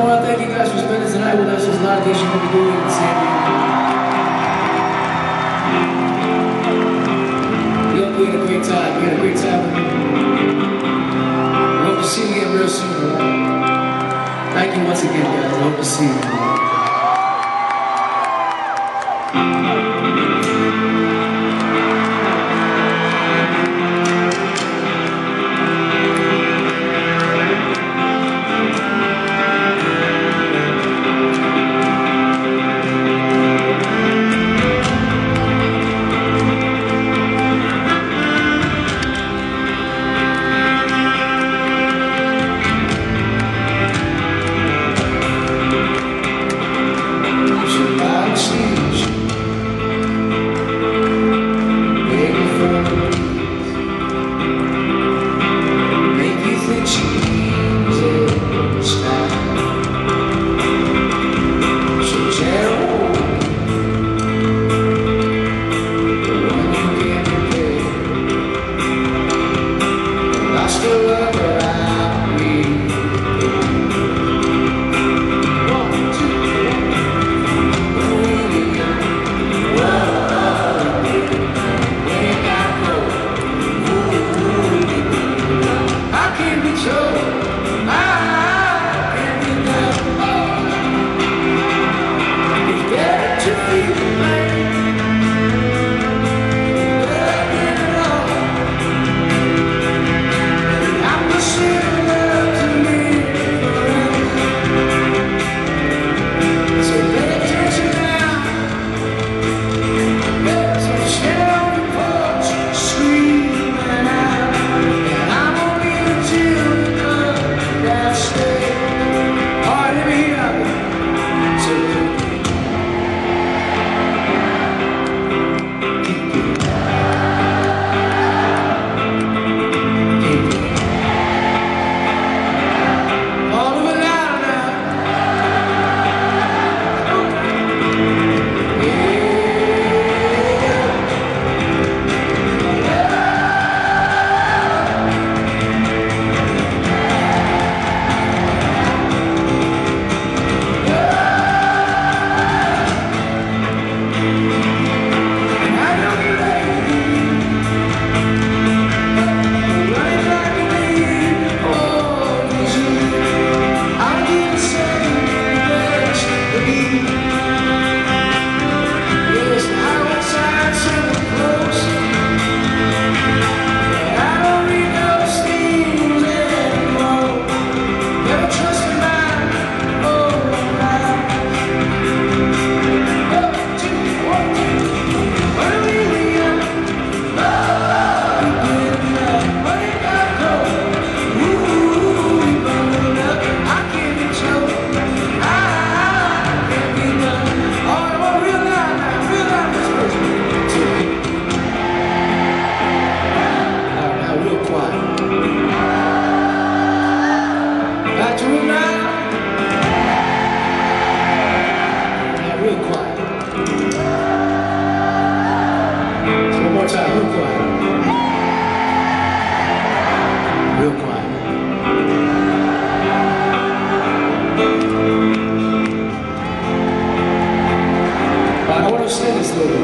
want to thank you guys for spending tonight with us. There's a lot of things you're going to be doing in San Diego. We had a great time. We had a great time with you. We hope to see you again real soon. Thank you once again, guys. I hope to see you. I want to say this a little bit.